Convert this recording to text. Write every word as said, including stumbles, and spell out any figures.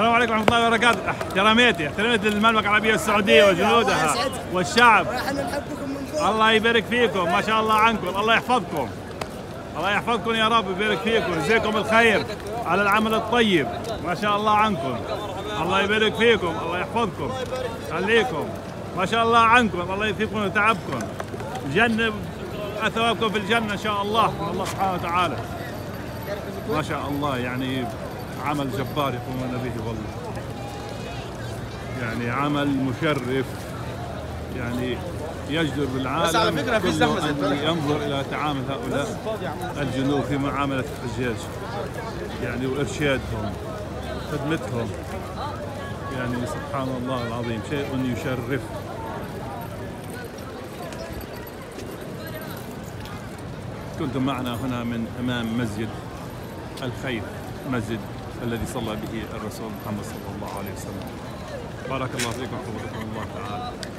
السلام عليكم ورحمة الله وبركاته. احتراماتي احتراماتي للمملكة العربية السعودية وجنودها والشعب. احنا نحبكم من فوق. الله يبارك فيكم، ما شاء الله عنكم، الله يحفظكم. الله يحفظكم يا رب ويبارك فيكم، يجزيكم الخير على العمل الطيب، ما شاء الله عنكم. الله يبارك فيكم، الله يحفظكم، خليكم، ما شاء الله عنكم، الله يثيبكم تعبكم. الجنة ثوابكم في الجنة إن شاء الله من الله سبحانه وتعالى. ما شاء الله، يعني عمل جبار يقومون به والله، يعني عمل مشرف، يعني يجدر بالعالم كله أن ينظر إلى تعامل هؤلاء الجنود في معاملة الحجاج، يعني وإرشادهم، خدمتهم، يعني سبحان الله العظيم، شيء يشرف. كنتم معنا هنا من أمام مسجد الخير، مسجد الذي صلى به الرسول محمد صلى الله عليه وسلم. بارك الله فيكم وحفظكم الله تعالى.